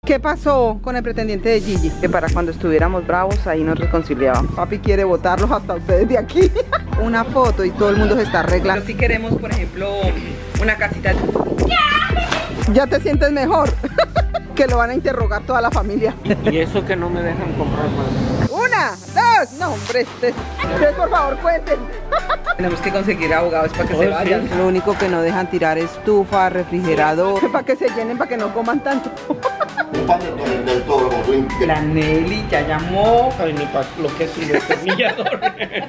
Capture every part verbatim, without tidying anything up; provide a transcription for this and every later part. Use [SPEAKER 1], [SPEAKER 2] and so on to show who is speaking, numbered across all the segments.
[SPEAKER 1] ¿Qué pasó con el pretendiente de Gigi? Que para cuando estuviéramos bravos ahí nos reconciliábamos. Papi quiere botarlos hasta ustedes de aquí. Una foto y todo el mundo se está arreglando. Pero si queremos, por ejemplo, una casita. Ya te sientes mejor. Que lo van a interrogar toda la familia.
[SPEAKER 2] Y eso que no me dejan comprar más.
[SPEAKER 1] Una, dos, no hombre, ustedes, ustedes por favor cuenten. Tenemos que conseguir abogados para que oh, se vayan. Sí. Lo único que no dejan tirar es estufa, refrigerador, sí. Para que se llenen, para que no coman tanto.
[SPEAKER 3] Del todo,
[SPEAKER 1] la Nelly ya llamó.
[SPEAKER 2] Ay, ni para lo que es el destornillador.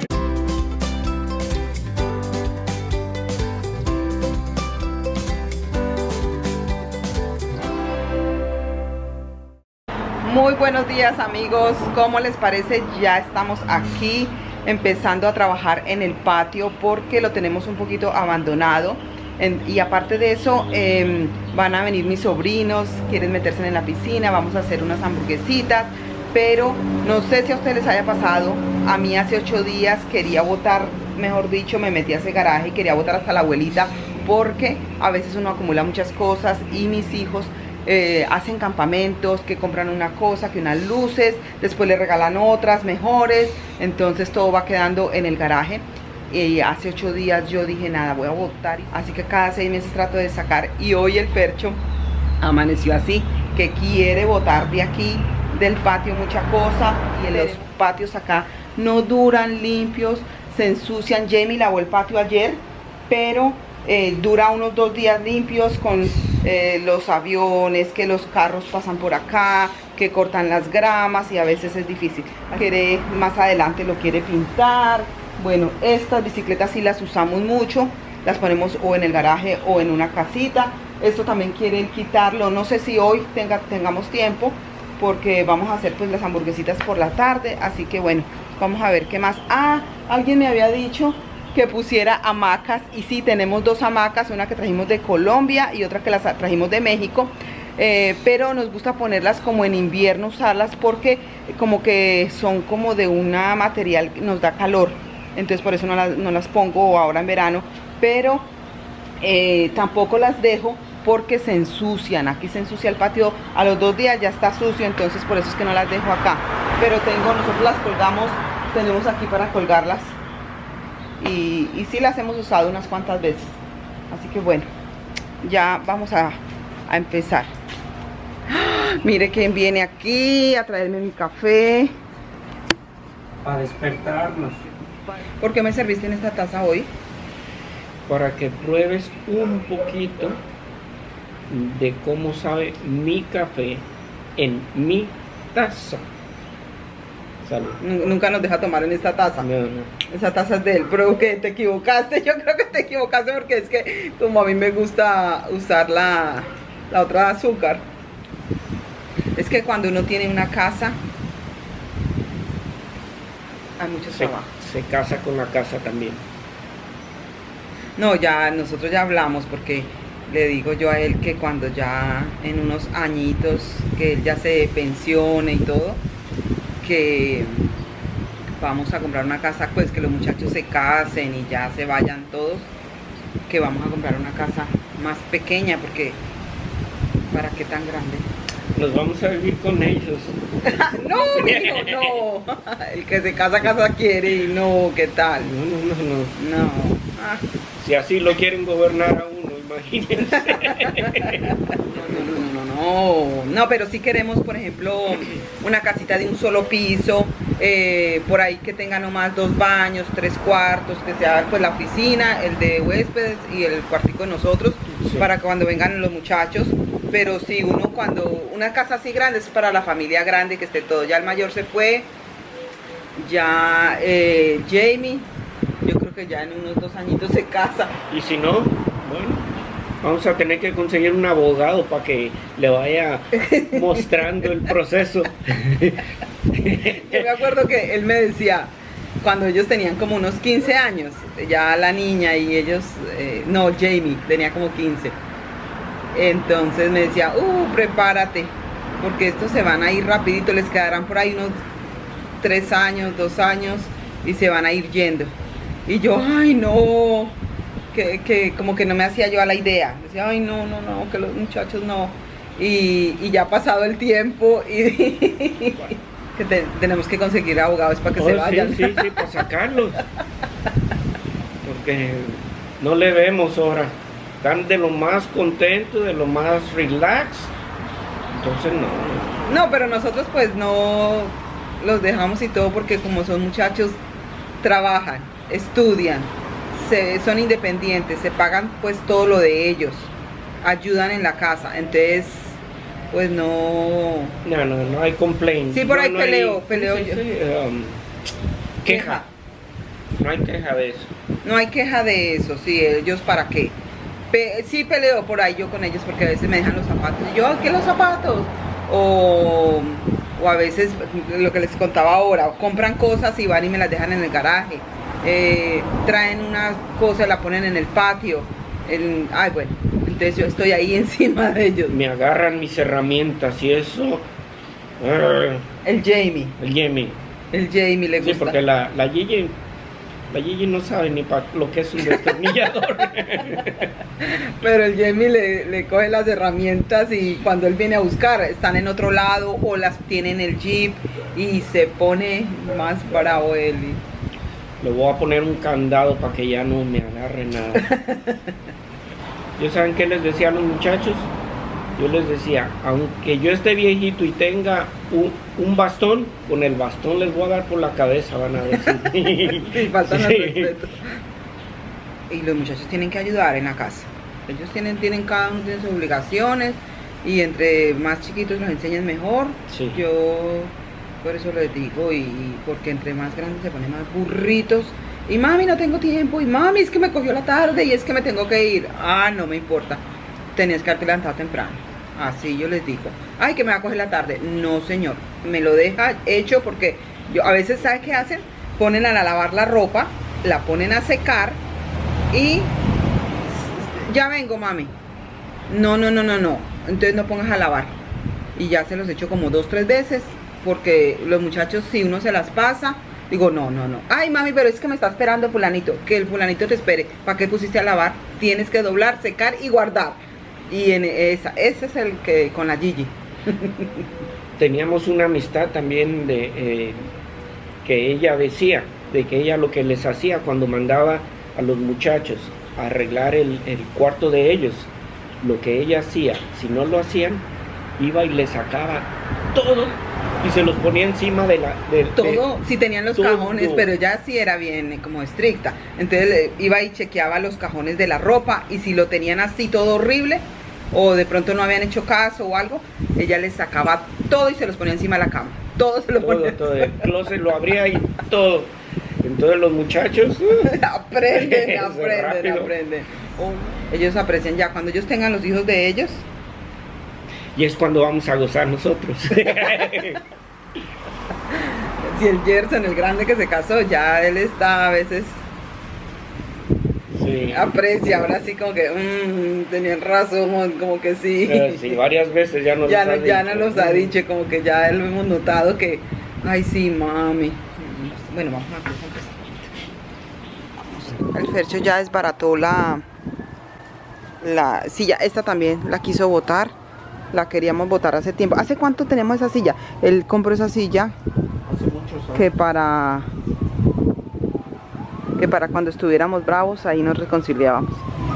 [SPEAKER 1] Muy buenos días amigos, ¿cómo les parece? Ya estamos aquí empezando a trabajar en el patio porque lo tenemos un poquito abandonado. En, y aparte de eso eh, van a venir mis sobrinos, quieren meterse en la piscina, vamos a hacer unas hamburguesitas, pero no sé si a ustedes les haya pasado, a mí hace ocho días quería botar, mejor dicho, me metí a ese garaje y quería botar hasta la abuelita porque a veces uno acumula muchas cosas y mis hijos eh, hacen campamentos, que compran una cosa, que unas luces, después le regalan otras mejores, entonces todo va quedando en el garaje. Y hace ocho días yo dije nada, voy a botar, así que cada seis meses trato de sacar. Y hoy el Fercho amaneció así, que quiere botar de aquí del patio mucha cosa. Y los patios acá no duran limpios, se ensucian. Jamie lavó el patio ayer, pero eh, dura unos dos días limpios con eh, los aviones, que los carros pasan por acá, que cortan las gramas y a veces es difícil. Quiere, más adelante lo quiere pintar. Bueno, estas bicicletas sí las usamos mucho, las ponemos o en el garaje o en una casita. Esto también quieren quitarlo, no sé si hoy tenga, tengamos tiempo, porque vamos a hacer pues las hamburguesitas por la tarde, así que bueno, vamos a ver qué más. Ah, alguien me había dicho que pusiera hamacas, y sí, tenemos dos hamacas, una que trajimos de Colombia y otra que las trajimos de México. Eh, pero nos gusta ponerlas como en invierno, usarlas porque como que son como de una material que nos da calor. Entonces por eso no las, no las pongo ahora en verano, pero eh, tampoco las dejo porque se ensucian. Aquí se ensucia el patio, a los dos días ya está sucio, entonces por eso es que no las dejo acá. Pero tengo, nosotros las colgamos, tenemos aquí para colgarlas y, y sí las hemos usado unas cuantas veces. Así que bueno, ya vamos a, a empezar. ¡Ah! Mire quién viene aquí a traerme mi café.
[SPEAKER 2] Para despertarnos.
[SPEAKER 1] ¿Por qué me serviste en esta taza hoy?
[SPEAKER 2] Para que pruebes un poquito de cómo sabe mi café en mi taza. Salud.
[SPEAKER 1] Nunca nos deja tomar en esta taza.
[SPEAKER 2] No, no.
[SPEAKER 1] Esa taza es de él, pero que te equivocaste. Yo creo que te equivocaste porque es que como a mí me gusta usar la, la otra de azúcar. Es que cuando uno tiene una casa hay mucho
[SPEAKER 2] se,
[SPEAKER 1] trabajo.
[SPEAKER 2] Se casa con la casa también.
[SPEAKER 1] No, ya nosotros ya hablamos porque le digo yo a él que cuando ya en unos añitos que él ya se pensione y todo, que vamos a comprar una casa, pues que los muchachos se casen y ya se vayan todos, que vamos a comprar una casa más pequeña porque ¿para qué tan grande?
[SPEAKER 2] Nos vamos a vivir con ellos.
[SPEAKER 1] No, mijo, no. El que se casa, casa quiere y no, ¿qué tal?
[SPEAKER 2] No, no, no, no.
[SPEAKER 1] No. Ah.
[SPEAKER 2] Si así lo quieren gobernar a uno, imagínense.
[SPEAKER 1] No, no, no, no, no. No, pero sí queremos, por ejemplo, una casita de un solo piso, eh, por ahí que tenga nomás dos baños, tres cuartos, que sea pues la oficina, el de huéspedes y el cuartico de nosotros, sí, para que cuando vengan los muchachos. Pero sí, uno cuando, una casa así grande es para la familia grande, que esté todo. Ya el mayor se fue, ya eh, Jamie, yo creo que ya en unos dos añitos se casa.
[SPEAKER 2] Y si no, bueno, vamos a tener que conseguir un abogado para que le vaya mostrando el proceso.
[SPEAKER 1] Yo me acuerdo que él me decía, cuando ellos tenían como unos quince años, ya la niña y ellos, eh, no, Jamie tenía como quince. Entonces me decía, uh, prepárate, porque estos se van a ir rapidito, les quedarán por ahí unos tres años, dos años, y se van a ir yendo. Y yo, ay no, que, que como que no me hacía yo a la idea. Decía, ay no, no, no, que los muchachos no. y, y ya ha pasado el tiempo y que te- tenemos que conseguir abogados para que
[SPEAKER 2] Oh,
[SPEAKER 1] se
[SPEAKER 2] sí,
[SPEAKER 1] vayan.
[SPEAKER 2] sí, sí, para sacarlos. Porque no le vemos ahora. Están de lo más contentos, de lo más relax. Entonces no.
[SPEAKER 1] No, pero nosotros pues no los dejamos y todo porque como son muchachos, trabajan, estudian, se, son independientes, se pagan pues todo lo de ellos, ayudan en la casa, entonces pues no...
[SPEAKER 2] No, no, no hay complaint.
[SPEAKER 1] Sí, por
[SPEAKER 2] No,
[SPEAKER 1] ahí
[SPEAKER 2] no
[SPEAKER 1] peleo,
[SPEAKER 2] hay-
[SPEAKER 1] peleo
[SPEAKER 2] sí,
[SPEAKER 1] yo.
[SPEAKER 2] sí, um, queja. No hay queja de eso.
[SPEAKER 1] No hay queja de eso, sí, ellos para qué. Pe- sí peleo por ahí yo con ellos porque a veces me dejan los zapatos. Y yo, ¿qué los zapatos? O, o a veces, lo que les contaba ahora, compran cosas y van y me las dejan en el garaje. Eh, traen una cosa y la ponen en el patio. En- ay, bueno, entonces yo estoy ahí encima de ellos.
[SPEAKER 2] Me agarran mis herramientas y eso. ah,
[SPEAKER 1] El Jamie,
[SPEAKER 2] el Jamie.
[SPEAKER 1] el Jamie le
[SPEAKER 2] Sí,
[SPEAKER 1] gusta.
[SPEAKER 2] porque la, la Gigi, la Gigi no sabe ni para lo que es un destornillador.
[SPEAKER 1] Pero el Jamie le, le coge las herramientas y cuando él viene a buscar están en otro lado o las tiene en el jeep y se pone más bravo él.
[SPEAKER 2] Le voy a poner un candado para que ya no me agarre nada. ¿Yo saben qué les decía a los muchachos? Yo les decía, aunque yo esté viejito y tenga un, un bastón, con el bastón les voy a dar por la cabeza, van a ver.
[SPEAKER 1] Y
[SPEAKER 2] Sí.
[SPEAKER 1] faltan al
[SPEAKER 2] Sí.
[SPEAKER 1] respeto. Y los muchachos tienen que ayudar en la casa. Ellos tienen, tienen cada uno tiene sus obligaciones y entre más chiquitos los enseñan mejor.
[SPEAKER 2] Sí.
[SPEAKER 1] Yo por eso les digo y, y porque entre más grandes se ponen más burritos. Y mami, no tengo tiempo. Y mami, es que me cogió la tarde y es que me tengo que ir. Ah, no me importa. Tenías que haberte levantado temprano. Así yo les digo. Ay, que me va a coger la tarde. No, señor. Me lo deja hecho porque yo a veces, ¿sabe qué hacen? Ponen a lavar la ropa, la ponen a secar y ya vengo, mami. No, no, no, no, no. Entonces no pongas a lavar. Y ya se los echo como dos, tres veces. Porque los muchachos, si uno se las pasa, digo, no, no, no. Ay, mami, pero es que me está esperando fulanito. Que el fulanito te espere. ¿Para qué pusiste a lavar? Tienes que doblar, secar y guardar. Y en esa, ese es el que con la Gigi.
[SPEAKER 2] Teníamos una amistad también de eh, que ella decía, de que ella lo que les hacía cuando mandaba a los muchachos a arreglar el, el cuarto de ellos, lo que ella hacía, si no lo hacían, iba y les sacaba todo y se los ponía encima de la... De,
[SPEAKER 1] Todo,
[SPEAKER 2] de-
[SPEAKER 1] si tenían los
[SPEAKER 2] todo.
[SPEAKER 1] cajones, pero ella sí era bien eh, como estricta. Entonces eh, iba y chequeaba los cajones de la ropa y si lo tenían así todo horrible o de pronto no habían hecho caso o algo, ella les sacaba todo y se los ponía encima de la cama. Todo se lo
[SPEAKER 2] todo,
[SPEAKER 1] ponía.
[SPEAKER 2] todo, el closet lo abría y todo. Entonces los muchachos... uh,
[SPEAKER 1] aprenden,
[SPEAKER 2] Eso,
[SPEAKER 1] aprenden,
[SPEAKER 2] rápido.
[SPEAKER 1] aprenden. Oh, ellos aprecian ya. Cuando ellos tengan los hijos de ellos,
[SPEAKER 2] y es cuando vamos a gozar nosotros.
[SPEAKER 1] si el Gerson, el grande que se casó, ya él está a veces
[SPEAKER 2] Sí.
[SPEAKER 1] aprecia, ahora sí como que mmm, tenían razón, como que sí.
[SPEAKER 2] Eh, sí, varias veces ya nos
[SPEAKER 1] ya,
[SPEAKER 2] los
[SPEAKER 1] no,
[SPEAKER 2] ha
[SPEAKER 1] ya
[SPEAKER 2] dicho.
[SPEAKER 1] no los ha dicho, como que ya lo hemos notado que, ay sí, mami. Bueno, vamos a empezar. El Fercho ya desbarató la, la silla, esta también la quiso botar, la queríamos botar hace tiempo. ¿Hace cuánto tenemos esa silla? Él compró esa silla
[SPEAKER 2] Hace muchos años.
[SPEAKER 1] que para que para cuando estuviéramos bravos ahí nos reconciliábamos.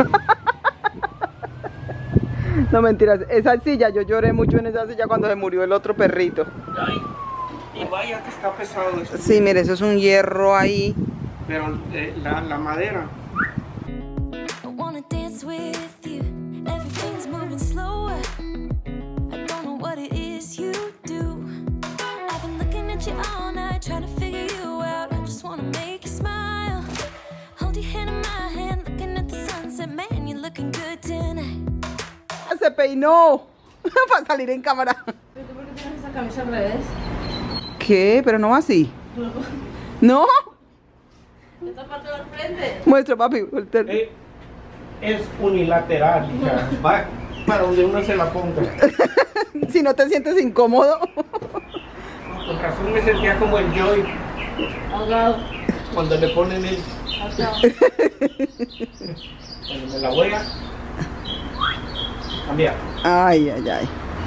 [SPEAKER 1] No, mentiras, esa silla, yo lloré mucho en esa silla cuando se murió el otro perrito.
[SPEAKER 2] Ay, y vaya que está pesado esto.
[SPEAKER 1] Sí, mire, eso es un hierro ahí.
[SPEAKER 2] Pero eh, la, la madera.
[SPEAKER 4] I wanna dance with you. Everything's moving slower. I don't know what it is you do. I've been looking at you all night, trying to figure you out. I just wanna make you smile. Hold your hand in my hand, looking at the sunset. Man, you're looking good tonight.
[SPEAKER 1] Se peinó para salir en cámara.
[SPEAKER 5] ¿Tú por qué tienes esa camisa al revés?
[SPEAKER 1] ¿Qué? Pero no va así. ¿No?
[SPEAKER 5] Esta parte del frente.
[SPEAKER 1] Muestra, papi. voltea.
[SPEAKER 2] Eh, es unilateral, hija. Va para donde uno se la ponga.
[SPEAKER 1] Si no te sientes incómodo.
[SPEAKER 2] Con razón me sentía como el Joy
[SPEAKER 5] Ahogado.
[SPEAKER 2] cuando le ponen el.
[SPEAKER 5] Ahogado.
[SPEAKER 2] Cuando me la voy a cambiar.
[SPEAKER 1] Ay, ay, ay.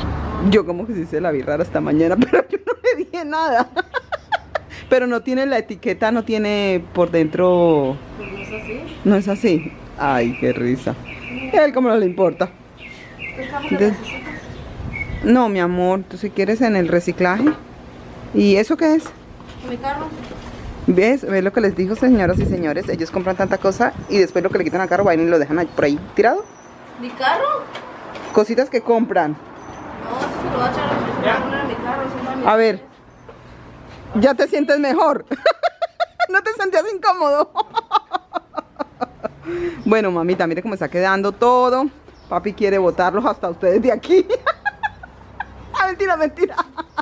[SPEAKER 1] Yo como que sí se la vi rara esta mañana, pero yo no le dije nada. Pero no tiene la etiqueta, no tiene por dentro...
[SPEAKER 5] Pues no es así.
[SPEAKER 1] No es así. Ay, qué risa. A él como no le importa.
[SPEAKER 5] Dejamos
[SPEAKER 1] De-
[SPEAKER 5] las necesitas.
[SPEAKER 1] No, mi amor, tú si quieres en el reciclaje. ¿Y eso qué es?
[SPEAKER 5] Mi carro.
[SPEAKER 1] ¿Ves? ¿Ves lo que les dijo, señoras y señores? Ellos compran tanta cosa y después lo que le quitan al carro van y lo dejan ahí- por ahí tirado.
[SPEAKER 5] ¿Mi carro?
[SPEAKER 1] Cositas que compran.
[SPEAKER 5] No, eso se lo va a echar a poner en mi carro. Eso no es mi-
[SPEAKER 1] A ver, ya te sientes mejor. No te sentías incómodo. Bueno, mamita, mire cómo está quedando todo. Papi quiere botarlos hasta ustedes de aquí. Ah, mentira, mentira.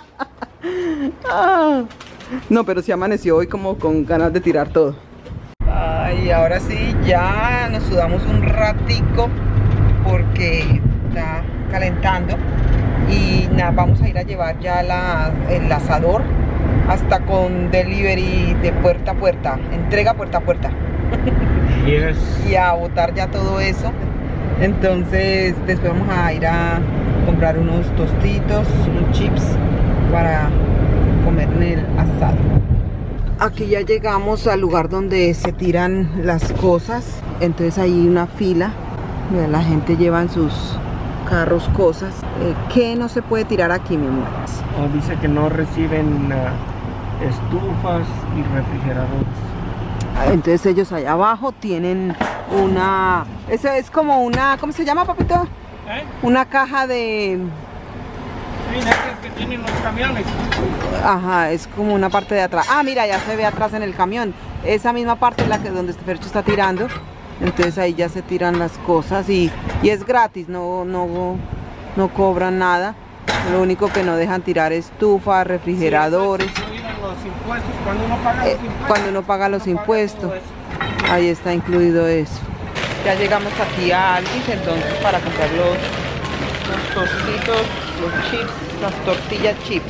[SPEAKER 1] Ah. No, pero sí amaneció hoy como con ganas de tirar todo. Ay, ahora sí, ya nos sudamos un ratico porque está calentando. Y nada, vamos a ir a llevar ya la, el asador hasta con delivery de puerta a puerta, entrega puerta a puerta.
[SPEAKER 2] Yes.
[SPEAKER 1] Y a botar ya todo eso. Entonces después vamos a ir a comprar unos tostitos, unos chips para comer en el asado. Aquí ya llegamos al lugar donde se tiran las cosas. Entonces hay una fila. Mira, la gente lleva en sus carros cosas. Eh, ¿Qué no se puede tirar aquí, mi amor?
[SPEAKER 2] O dice que no reciben ah, estufas y refrigeradores.
[SPEAKER 1] Entonces ellos allá abajo tienen una... Eso es como una... ¿Cómo se llama, papito?
[SPEAKER 2] ¿Eh?
[SPEAKER 1] Una caja de...
[SPEAKER 2] Sí, esas que tienen los camiones.
[SPEAKER 1] Ajá, es como una parte de atrás. Ah, mira, ya se ve atrás en el camión. Esa misma parte es la que donde este Fercho está tirando. Entonces ahí ya se tiran las cosas y, y es gratis, no, no, no cobran nada. Lo único que no dejan tirar es estufa, refrigeradores.
[SPEAKER 2] Sí, eso es incluido en los impuestos, cuando uno paga
[SPEAKER 1] Eh,
[SPEAKER 2] los impuestos.
[SPEAKER 1] cuando uno paga los
[SPEAKER 2] uno paga
[SPEAKER 1] impuestos.
[SPEAKER 2] todo eso.
[SPEAKER 1] Ahí está incluido eso. Ya llegamos aquí a Alvis entonces para comprar los, los tostitos, los chips, las tortillas chips.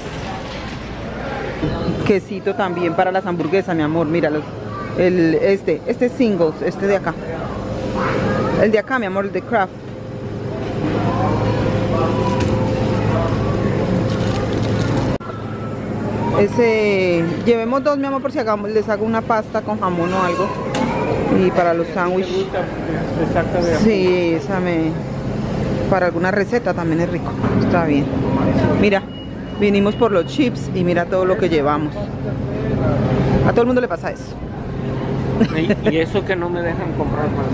[SPEAKER 1] Quesito también para las hamburguesas, mi amor, míralos. El, este, este es singles, este de acá. El de acá, mi amor, el de Kraft. Ese, llevemos dos, mi amor, por si hagamos, les hago una pasta con jamón o algo. Y para los
[SPEAKER 2] Me
[SPEAKER 1] sándwiches.
[SPEAKER 2] gusta porque se saca de
[SPEAKER 1] Sí, esa me... Para alguna receta también es rico. Está bien. Mira, vinimos por los chips y mira todo lo que llevamos. A todo el mundo le pasa eso.
[SPEAKER 2] Y, y eso que no me dejan comprar más.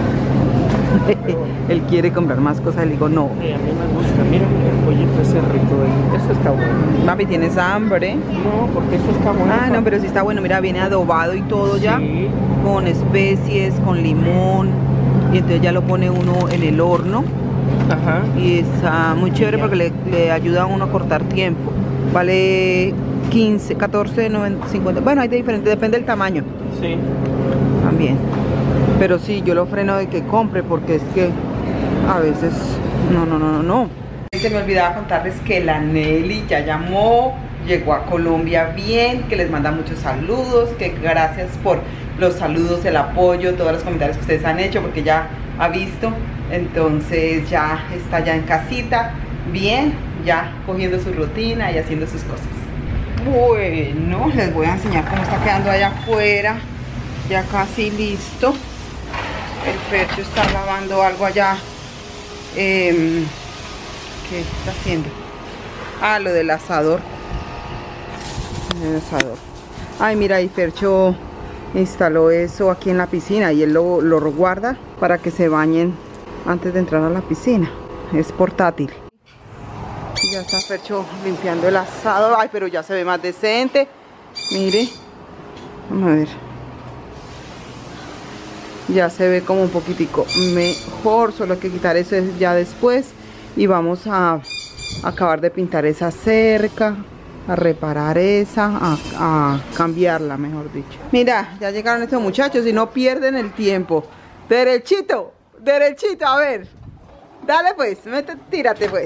[SPEAKER 1] Él quiere comprar más cosas, le digo no.
[SPEAKER 2] Sí, a mí me gusta. Mira el pollito ese rico ahí. Eso está bueno.
[SPEAKER 1] Mami, ¿tienes hambre?
[SPEAKER 2] No, porque eso está bueno.
[SPEAKER 1] Ah, no, pero sí está bueno. Mira, viene adobado y todo ya.
[SPEAKER 2] Sí.
[SPEAKER 1] Con especies, con limón. Y entonces ya lo pone uno en el horno.
[SPEAKER 2] Ajá.
[SPEAKER 1] Y está muy chévere porque le, le ayuda a uno a cortar tiempo. Vale quince, catorce, noventa, cincuenta. Bueno, hay de diferente, depende del tamaño
[SPEAKER 2] Sí.
[SPEAKER 1] también. Pero sí, yo lo freno de que compre porque es que a veces no, no, no, no, no. Se me olvidaba contarles que la Nelly ya llamó, llegó a Colombia bien, que les manda muchos saludos, que gracias por los saludos, el apoyo, todos los comentarios que ustedes han hecho porque ya ha visto. Entonces ya está ya en casita, bien, ya cogiendo su rutina y haciendo sus cosas. Bueno, les voy a enseñar cómo está quedando allá afuera. Ya casi listo. El Fercho está lavando algo allá. Eh, ¿Qué está haciendo? Ah, lo del asador. El asador. Ay, mira, y Fercho instaló eso aquí en la piscina y él lo, lo guarda para que se bañen antes de entrar a la piscina. Es portátil. Ya está Fercho limpiando el asado. Ay, pero ya se ve más decente. Mire. Vamos a ver. Ya se ve como un poquitico mejor. Solo hay que quitar eso ya después. Y vamos a acabar de pintar esa cerca, a reparar esa, a, a cambiarla, mejor dicho. Mira, ya llegaron estos muchachos y no pierden el tiempo. Derechito, derechito, a ver. Dale pues, mete, tírate pues.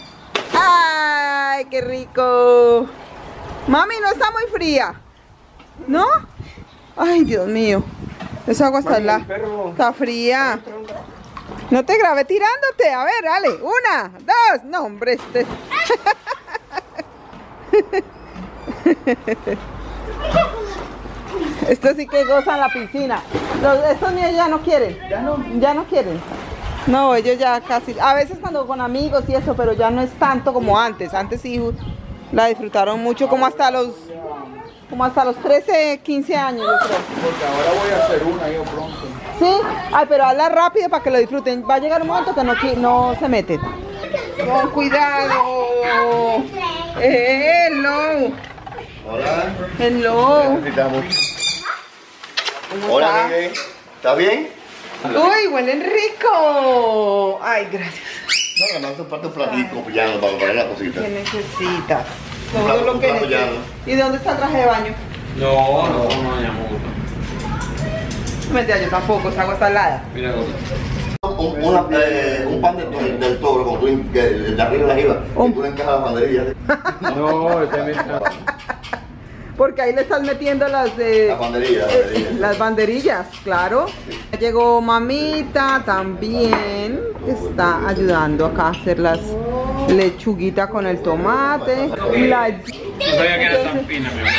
[SPEAKER 1] ¡Ay, qué rico! Mami, no está muy fría, ¿no? Ay, Dios mío. Esa agua está,
[SPEAKER 2] Mami,
[SPEAKER 1] la,
[SPEAKER 2] el perro.
[SPEAKER 1] está fría. No te grabé tirándote. A ver, dale. Una, dos. No, hombre, este. Estos sí que gozan la piscina. Los, estos niños ya no quieren. Ya no. Ya no quieren. No, ellos ya casi. A veces cuando con amigos y eso, pero ya no es tanto como antes. Antes sí la disfrutaron mucho, como hasta los. Como hasta los trece, quince años, yo creo.
[SPEAKER 6] Porque ahora voy a hacer una yo pronto.
[SPEAKER 1] Sí, ay, pero hazla rápido para que lo disfruten. Va a llegar un momento que no, no se meten. Con cuidado. Hello.
[SPEAKER 3] Hola.
[SPEAKER 1] Hello.
[SPEAKER 3] Necesitamos.
[SPEAKER 1] ¿Cómo
[SPEAKER 3] Hola,
[SPEAKER 1] está?
[SPEAKER 3] Miguel. ¿Está bien?
[SPEAKER 1] Uy, huelen rico. Ay, gracias.
[SPEAKER 3] No, que no hace falta un platico pillando para poner la cosita.
[SPEAKER 1] ¿Qué necesitas?
[SPEAKER 3] Un
[SPEAKER 1] Todo
[SPEAKER 3] plato-
[SPEAKER 1] lo
[SPEAKER 3] un
[SPEAKER 1] que
[SPEAKER 3] plato
[SPEAKER 1] necesitas.
[SPEAKER 3] llano.
[SPEAKER 1] ¿Y dónde está el traje de baño?
[SPEAKER 2] No, no, no, mi amor.
[SPEAKER 1] Mentira, yo tampoco, esa agua está helada.
[SPEAKER 2] Mira, gorda.
[SPEAKER 3] Un, una, eh, un pan del, del toro, como tú, que de arriba a arriba,
[SPEAKER 1] Un-
[SPEAKER 3] y tú le encajas las banderillas.
[SPEAKER 2] No, este me
[SPEAKER 1] Porque ahí le estás metiendo las de...
[SPEAKER 3] Las banderillas, las
[SPEAKER 1] eh,
[SPEAKER 3] banderillas.
[SPEAKER 1] las banderillas, claro. Llegó mamita también, que está ayudando acá a hacer las lechuguitas con el tomate. La...
[SPEAKER 2] No sabía que era tan fina, mi amor.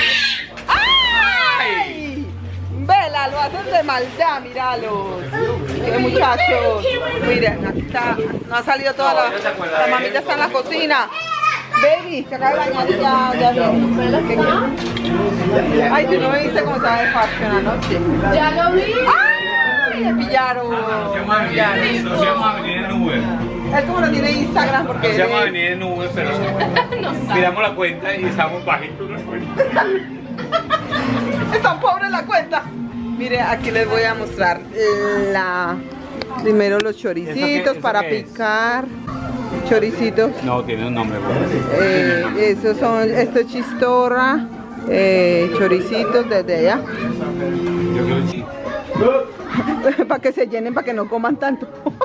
[SPEAKER 1] ¡Ay! Vela, lo hacen de maldad, míralos. Qué muchachos. Mira, aquí está, no ha salido toda la... La mamita está en la cocina. Baby, se acaba de bañar y ya, ya viene. ¿Qué quieres? Ay, tú no me viste cómo estaba de fashion anoche.
[SPEAKER 5] Ya lo vi.
[SPEAKER 1] ¡Ay! Me pillaron.
[SPEAKER 2] No se llama Avenida, no se llama Avenida Nube.
[SPEAKER 1] Él como no tiene Instagram
[SPEAKER 2] No
[SPEAKER 1] porque
[SPEAKER 2] se llama
[SPEAKER 1] él-
[SPEAKER 2] Avenida Nube, pero miramos la cuenta y estamos bajitos la cuenta.
[SPEAKER 1] están pobres la cuenta. Mire, aquí les voy a mostrar la... Primero los choricitos
[SPEAKER 2] ¿Eso qué- eso
[SPEAKER 1] para
[SPEAKER 2] qué es?
[SPEAKER 1] picar. Choricitos.
[SPEAKER 2] No, tiene un nombre, güey.
[SPEAKER 1] Eh, esos son, esto es chistorra, eh, choricitos desde allá.
[SPEAKER 2] Yo creo que sí.
[SPEAKER 1] Para que se llenen, para que no coman tanto.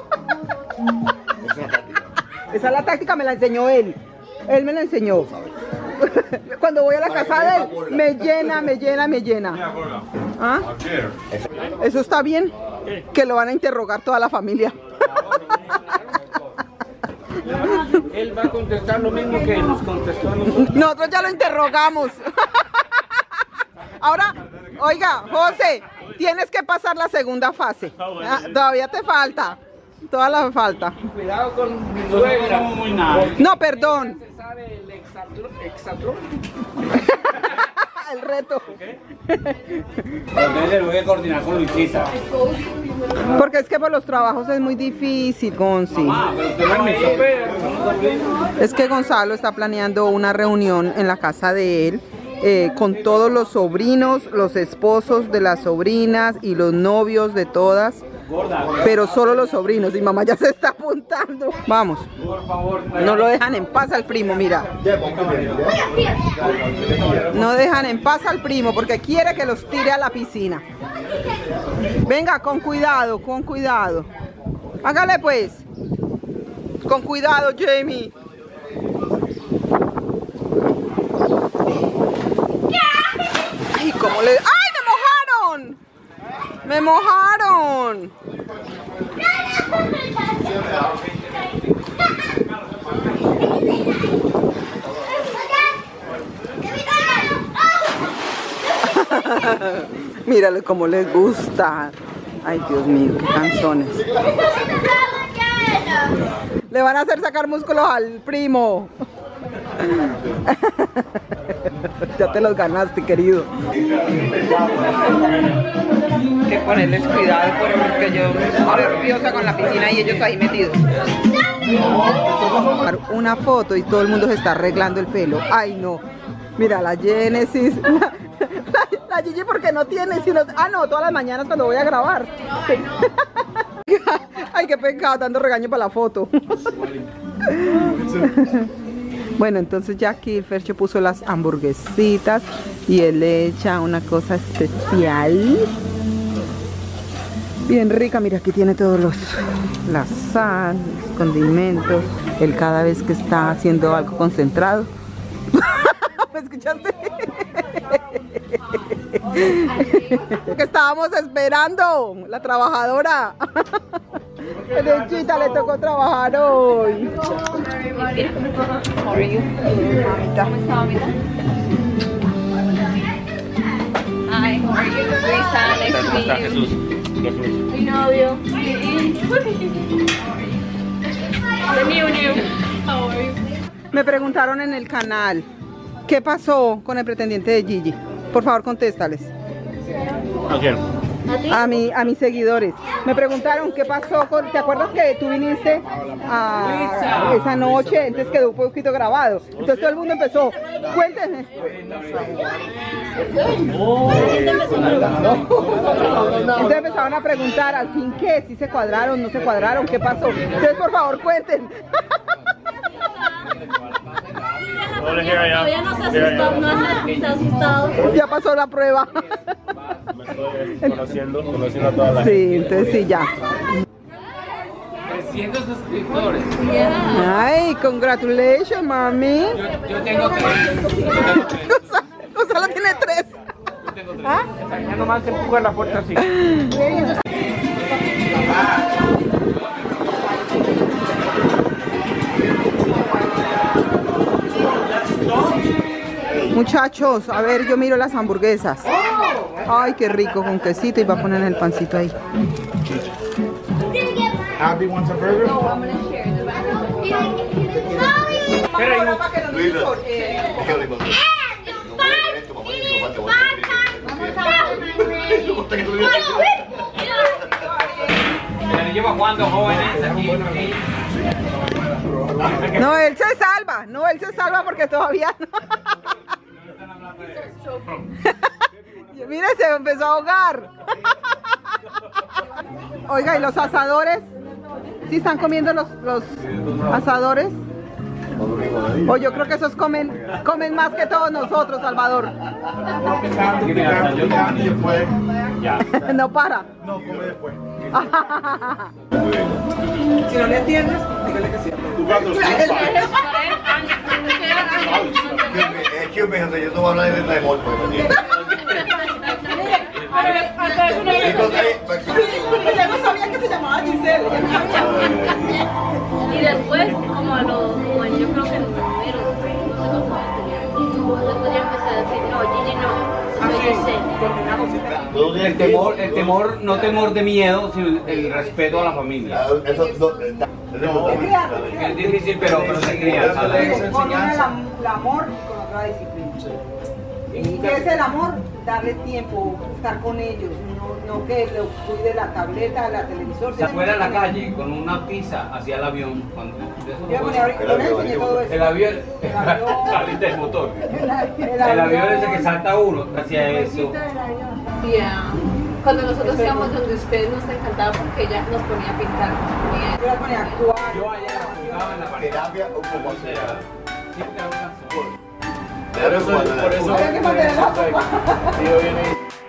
[SPEAKER 1] Esa es la táctica, me la enseñó él. Él me la enseñó. Cuando voy a la casa de él, me llena, me llena, me llena. ¿Ah? ¿Eso está bien? Que lo van a interrogar toda la familia.
[SPEAKER 2] Él va a contestar lo mismo que nos contestó a nosotros.
[SPEAKER 1] Nosotros ya lo interrogamos. Ahora, oiga, José, tienes que pasar la segunda fase. Ah, todavía te falta. Toda la falta.
[SPEAKER 2] Cuidado con mi suegra. Muy nada.
[SPEAKER 1] No, perdón.
[SPEAKER 2] Se sabe el exatlón. exatlón.
[SPEAKER 1] El reto.
[SPEAKER 2] Entonces lo voy a coordinar con Luisita.
[SPEAKER 1] Porque es que por los trabajos es muy difícil, Gonzi.
[SPEAKER 2] Ah, pero usted no me hizo.
[SPEAKER 1] Es que Gonzalo está planeando una reunión en la casa de él eh, con todos los sobrinos, los esposos de las sobrinas y los novios de todas. Pero solo los sobrinos y mamá ya se está apuntando. Vamos.
[SPEAKER 2] Por favor.
[SPEAKER 1] No lo dejan en paz al primo, mira. No dejan en paz al primo porque quiere que los tire a la piscina. Venga, con cuidado, con cuidado. Hágale pues. Con cuidado, Jamie. Ay, ¿cómo le...? ¡Ay, me mojaron! ¡Me mojaron! Mírale cómo les gusta. Ay, Dios mío, qué canzones. Le van a hacer sacar músculos al primo. Ya te los ganaste, querido. Hay que ponerles cuidado porque yo estoy nerviosa con la piscina y ellos ahí metidos. Una foto y todo el mundo se está arreglando el pelo. Ay, no. Mira, la Genesis. La, la, la Gigi porque no tiene, sino... Ah, no, todas las mañanas cuando voy a grabar. Ay, qué pecado, dando regaño para la foto. Bueno, entonces ya aquí el Fercho puso las hamburguesitas y él le echa una cosa especial. Bien rica, mira, aquí tiene todos los... la sal, los condimentos. Él cada vez que está haciendo algo concentrado. ¿Me escuchaste? Que estábamos esperando, la trabajadora. Derechita, le tocó trabajar hoy. Mamita.
[SPEAKER 5] Hi, how are you? Luisa, nice to meet you.
[SPEAKER 2] Jesús. Jesús.
[SPEAKER 5] Mi novio. The new new. How are you?
[SPEAKER 1] Me preguntaron en el canal, ¿qué pasó con el pretendiente de Gigi? Por favor, contéstales.
[SPEAKER 2] ¿A quién?
[SPEAKER 5] ¿A ti?
[SPEAKER 1] A, mi, a mis seguidores. Me preguntaron qué pasó con... ¿Te acuerdas que tú viniste a, esa noche? Entonces quedó un poquito grabado. Entonces todo el mundo empezó, cuéntenme. Entonces empezaron a preguntar, al fin qué, si se cuadraron, no se cuadraron, qué pasó. Entonces por favor cuenten.
[SPEAKER 5] Todavía no se asustó, no se ha asustado.
[SPEAKER 1] Ya pasó la prueba.
[SPEAKER 7] Conociendo, conociendo a toda la
[SPEAKER 1] Sí, entonces sí, ya.
[SPEAKER 8] trescientos suscriptores.
[SPEAKER 1] Ay, congratulations, mami.
[SPEAKER 8] Yo, yo tengo tres.
[SPEAKER 1] Solo tiene tres.
[SPEAKER 8] Yo tengo tres.
[SPEAKER 1] ¿Ah?
[SPEAKER 2] Ya nomás se empuja la puerta así.
[SPEAKER 1] Muchachos, a ver, yo miro las hamburguesas. Ay, qué rico, con quesito, y va a poner el pancito ahí.
[SPEAKER 7] Abby wants a burger?
[SPEAKER 5] No, I'm gonna share the
[SPEAKER 8] Me llevo jugando jóvenes aquí.
[SPEAKER 1] No, él se salva, no, él se salva porque todavía no. Mira, se empezó a ahogar. Oiga, ¿y los asadores? ¿Sí están comiendo los, los asadores? O yo creo que esos comen, comen más que todos nosotros, Salvador. No para.
[SPEAKER 7] No, come después.
[SPEAKER 1] Si no le entiendes, dígale que sí.
[SPEAKER 3] Excuse me, yo no voy a hablar de la emoción.
[SPEAKER 1] Ella no sabía que se llamaba Giselle. Ella no sabía.
[SPEAKER 5] Y después, como a los, bueno, yo creo que los primeros, no sé cómo después ya empecé a decir, no, Gigi no, soy Giselle.
[SPEAKER 8] El temor, el temor, no temor de miedo, sino el respeto a la familia.
[SPEAKER 3] Eso no,
[SPEAKER 8] Es difícil, pero, pero se cría.
[SPEAKER 1] Con uno el amor y con otra disciplina. ¿Y qué es el amor? Darle tiempo, estar con ellos, no, no que lo cuide la tableta, la televisor.
[SPEAKER 8] Se fuera a la calle con una pizza hacia el avión. Cuando, de eso no
[SPEAKER 1] Yo
[SPEAKER 8] puede-
[SPEAKER 1] le yo le enseñé todo eso.
[SPEAKER 8] el avión,
[SPEAKER 1] El avión.
[SPEAKER 8] ahorita el motor.
[SPEAKER 1] El,
[SPEAKER 8] El avión ese que salta uno hacia eso.
[SPEAKER 5] Yeah. Cuando nosotros íbamos donde usted nos encantaba porque ella nos ponía a pintar. Nos ponía-
[SPEAKER 1] Yo la ponía a actuar.
[SPEAKER 8] Yo allá jugaba en la pared.
[SPEAKER 3] terapia o como
[SPEAKER 8] O sea,
[SPEAKER 3] sea.
[SPEAKER 8] siempre había una-
[SPEAKER 7] Por eso, por eso,
[SPEAKER 1] Había que mantener la
[SPEAKER 7] Tío viene